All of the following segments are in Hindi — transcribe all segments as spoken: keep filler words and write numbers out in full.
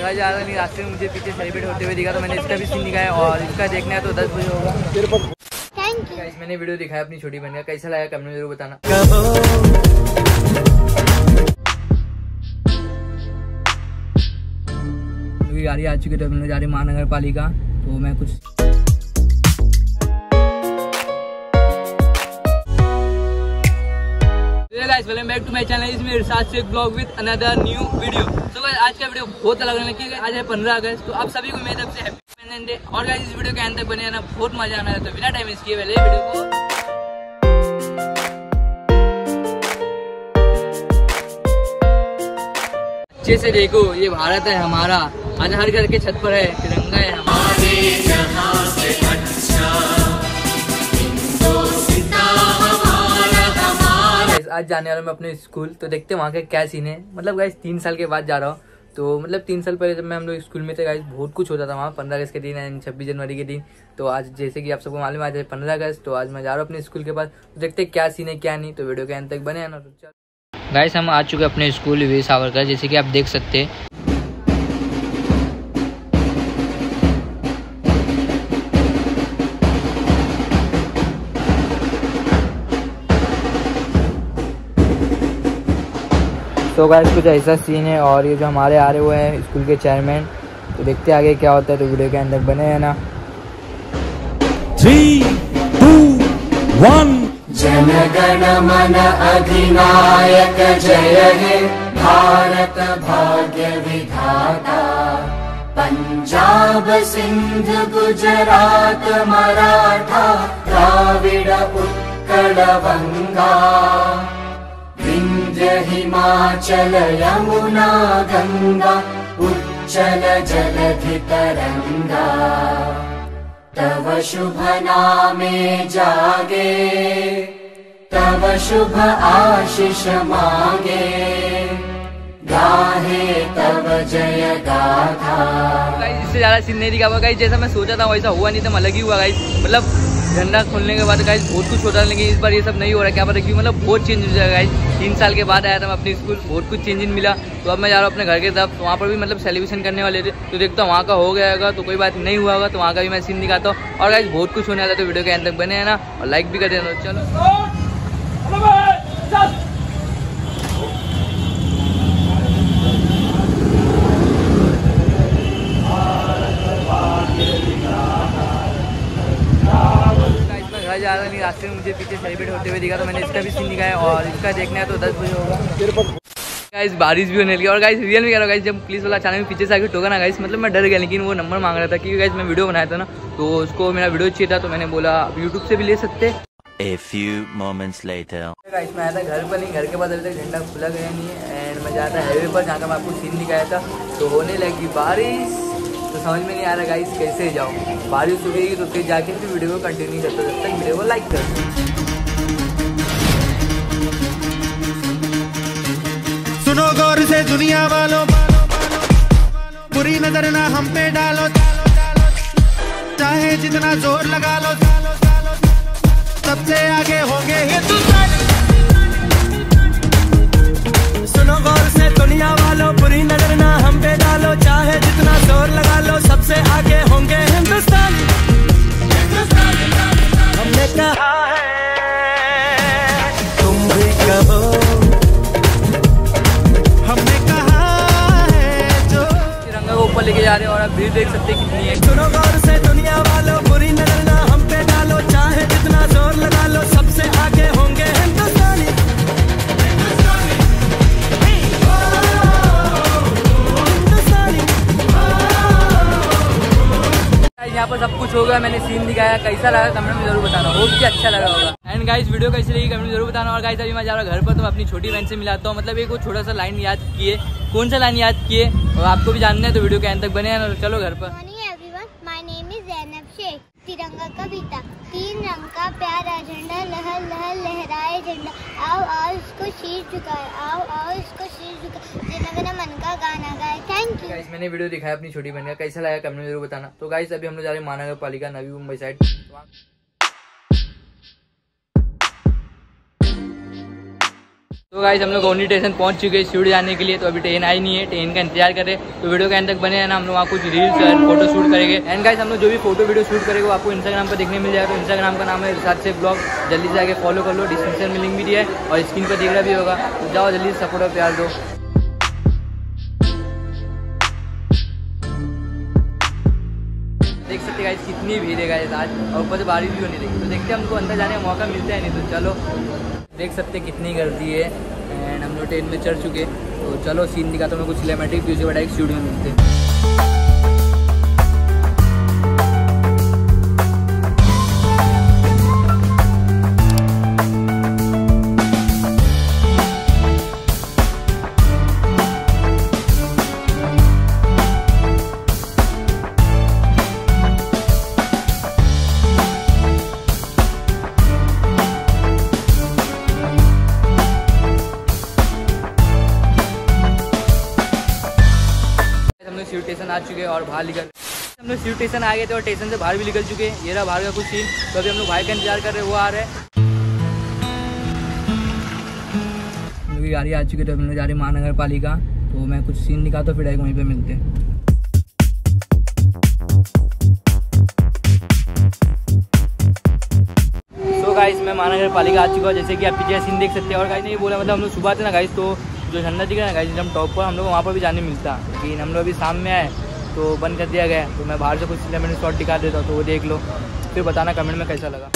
घर जा रहा नहीं, रास्ते में मुझे पीछे सेलिब्रेट होते हुए दिखा तो मैंने इसका भी सीन दिखाया और इसका देखना है तो दस बजे होगा। थैंक यू गाइस, मैंने वीडियो दिखाया अपनी छोटी बहन का, कैसा लगा कमेंट में जरूर बताना। गाड़ी आ चुकी है तो हम लोग जा रहे महानगर पालिका, तो मैं कुछ welcome back to my channel, इसमें Irshad Shaikh blog with another new video. तो गाइस आज का वीडियो बहुत अलग होने लगी है, आज है पंद्रह अगस्त, तो आप सभी को मेरी तरफ से हैप्पी इंडिपेंडेंस डे। और गाइस इस वीडियो के अंत तक बने रहना, बहुत मजा आना है। तो बिना टाइम वेस्ट किए पहले वीडियो को अच्छे से देखो। ये भारत है हमारा, आज हर घर के छत पर है तिरंगा है हमारा। आज जाने वाला मैं अपने स्कूल, तो देखते हैं वहाँ के क्या सीन है। मतलब गाइस तीन साल के बाद जा रहा हूँ, तो मतलब तीन साल पहले जब मैं हम लोग स्कूल में थे गाइस बहुत कुछ होता था वहाँ, पंद्रह अगस्त के दिन एंड छब्बीस जनवरी के दिन। तो आज जैसे कि आप सबको मालूम है आज है पंद्रह अगस्त, तो आज मैं जा रहा हूँ अपने स्कूल के पास, तो देखते हैं क्या सीन है क्या नहीं। तो वीडियो के अंत तक बने हैं ना। तो गाइस हम आ चुके अपने स्कूल वीर सावरकर, जैसे कि आप देख सकते हैं। तो गाइस कुछ ऐसा सीन है, और ये जो हमारे आ रहे हुए हैं स्कूल के चेयरमैन, तो देखते हैं आगे क्या होता है। तो वीडियो के अंदर बने हैं ना। Three two one. Jana Gana मन अधिनायक जय हे भारत भाग्य विधाता, पंजाब सिंध गुजरात मराठा द्राविड़ उत्कल बंगा, विंध्य हिमाचल यमुना गंगा उच्चल जलधि तरंगा, तव शुभ नामे जागे तव शुभ आशीष मांगे, गाहे तव जय गाथा। गाइस इससे ज्यादा सीन नहीं दिखा हुआ गाइस, जैसा मैं सोचा था वैसा हुआ नहीं था, अलग ही हुआ गाइस। मतलब झंडा खोलने के बाद गाइस बहुत कुछ होता है, लेकिन इस बार ये सब नहीं हो रहा है। क्या पता क्यों, मतलब बहुत चेंज हो जाएगा गाइस। तीन साल के बाद आया था मैं अपने स्कूल, बहुत कुछ चेंजेस मिला। तो अब मैं जा रहा हूँ अपने घर के तरफ, तो वहाँ पर भी मतलब सेलिब्रेशन करने वाले थे, तो देखता हूँ वहाँ का हो गया होगा, तो कोई बात नहीं हुआ होगा, तो वहाँ का भी मैं सीन दिखाता हूँ। और गाइस बहुत कुछ होने वाला है, तो वीडियो के अंत तक बने हैं ना, और लाइक भी कर देना। चलो घर जा रहा नहीं, रास्ते में मुझे पीछे सेलिब्रेट होते हुए दिखा तो मैंने इसका भी सीन दिखाया और इसका देखना है तो दस बजे होगा। गाइस बारिश भी होने लगी, और गाइस रियल में कह रहा हूँ गाइस, जब पुलिस वाला अचानक पीछे से आके ठोका ना गाइस, मतलब मैं डर गया। लेकिन वो नंबर मांग रहा था, क्योंकि गाइस मैं वीडियो बनाया था ना, तो उसको मेरा वीडियो चाहिए था, तो मैंने बोला यूट्यूब से भी ले सकते। A few moments later. Guys मैं आया था घर पर, नहीं घर के बाद अभी तक झंडा खुला गया नहीं है, एंड मैं जाता हाईवे पर, जहाँ का मैं आपको सीन दिखाया था। तो होने लगी बारिश, तो समझ में नहीं आ रहा गाइस कैसे जाऊँ। बारिश रुकेगी तो फिर जाके फिर वीडियो को कंटिन्यू करता, जब तक वीडियो को लाइक कर। सुनो गौर से दुनिया वालों, बुरी नजर ना हम पे डालो, चाहे जितना जोर लगा लो, सबसे आगे होंगे हिंदुस्तानी। सुनो गौर से दुनिया वालों, बुरी नजर ना हम पे डालो, चाहे जितना जोर लगा लो, सबसे आगे होंगे हिंदुस्तानी। हमने कहा है तुम भी कहो, हमने कहा है जो। तिरंगा को ऊपर लेके जा रहे हैं और आप भीड़ देख सकते हैं कितनी है। सुनो गौर से दुनिया वालों, बुरी नजर ना हम पे डालो, चाहे जितना जोर लगा लो, सबसे आगे होंगे हिंदुस्तानी। यहाँ पर सब कुछ हो गया, मैंने सीन दिखाया, कैसा लगा कमेंट में जरूर बताना, बहुत ही अच्छा लगा होगा। एंड गाइस वीडियो कैसी लगी कमेंट में जरूर बताना। और गाइस अभी मैं जा रहा हूँ घर पर, तो मैं अपनी छोटी बहन से मिलाता हूँ। मतलब एक वो छोटा सा लाइन याद किए, कौन सा लाइन याद किए और आपको भी जानना है, तो वीडियो के अंत तक बने हैं ना। चलो घर पर। तिरंगा कविता, तीन रंग का प्यारा झंडा, लहर लहर लहराए झंडा, आओ आओ इसको शीर झुकाए, आओ आओ इसको शीर झुकाए, जन गण मन का गाना गाए। थैंक यू गाइस, मैंने वीडियो दिखाया अपनी छोटी बहन का, कैसा लगा कमेंट में जरूर बताना। तो गाइस अभी हम लोग जा रहे हैं महानगर पालिका नवी मुंबई साइड। तो गाइस हम लोग गोंडी स्टेशन पहुंच चुके हैं शिवड़ी जाने के लिए। तो अभी ट्रेन आई नहीं है, ट्रेन का इंतजार करें। तो वीडियो के एंड तक बने हैं ना, हम लोग वहाँ कुछ रील्स और फोटो शूट करेंगे। एंड गाइस हम लोग जो भी फोटो वीडियो शूट करेंगे वो आपको इंस्टाग्राम पर देखने मिल जाएगा। तो इंस्टाग्राम का नाम है रिसार्च से ब्लॉग, जल्दी से आके फॉलो कर लो, डिस्क्रिप्शन में लिंक भी दिया है और स्क्रीन पर दिख रहा भी होगा। तो जाओ जल्दी से सपोर्ट और प्यार दो। देख सकते गाइस कितनी भीड़ है गाइस आज, और ऊपर से बारिश भी होने लगी। तो देखते हैं हमको अंदर जाने का मौका मिलता है नहीं तो चलो। देख सकते कितनी गर्दी है एंड हम लोग ट्रेन में चढ़ चुके। तो चलो सीन दिखाता हूँ मैं कुछ सिनेमैटिक, फिर उसके बाद एक स्टूडियो में मिलते हैं। शिव स्टेशन आ चुके हैं और बाहर निकल हम लोग शिव स्टेशन आ गए थे और स्टेशन से बाहर भी निकल चुके हैं। ये रहा बाहर का कुछ सीन। तो अभी हम लोग भाई का इंतजार कर रहे हैं, वो आ रहे हैं। हम लोग की गाड़ी आ चुकी है तो हम लोग जा रहे हैं महानगर पालिका। तो मैं कुछ सीन दिखाता हूँ, फिर आएगा वहीं पे मिलते हैं। तो गाइस मैं महानगर पालिका आ चुका हूँ, जैसे कि आप पीछे सीन देख सकते हैं। और गाइस ने ये बोला मतलब हम लोग सुबह थे ना गाइस, तो जो झंडा दिख रहा है ना गाइस हम टॉप पर, हम लोग वहाँ पर भी जाने मिलता, लेकिन हम लोग अभी शाम में आए तो बंद कर दिया गया। तो मैं बाहर से कुछ सिनेमैटिक शॉट दिखा देता हूँ, तो वो देख लो, फिर बताना कमेंट में कैसा लगा।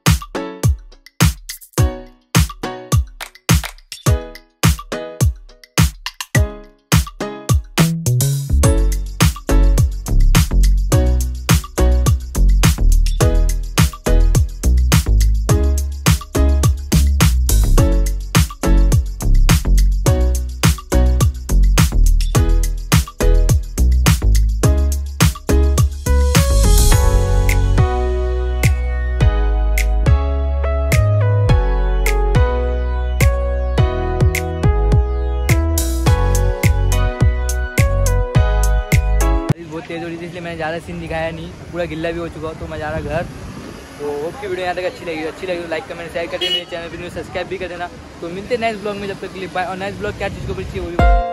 तेज हो रही थी इसलिए मैंने ज़्यादा सीन दिखाया नहीं, पूरा गिल्ला भी हो चुका तो मैं जा रहा घर। तो होप की वीडियो यहाँ तक अच्छी लगी अच्छी लगी तो लाइक कमेंट शेयर कर देना, मेरे चैनल पर सब्सक्राइब भी कर देना। तो मिलते हैं नेक्स्ट ब्लॉग में, जब तक क्लिप पाए। और नेक्स्ट ब्लॉग क्या चीज़ को चाहिए वो भी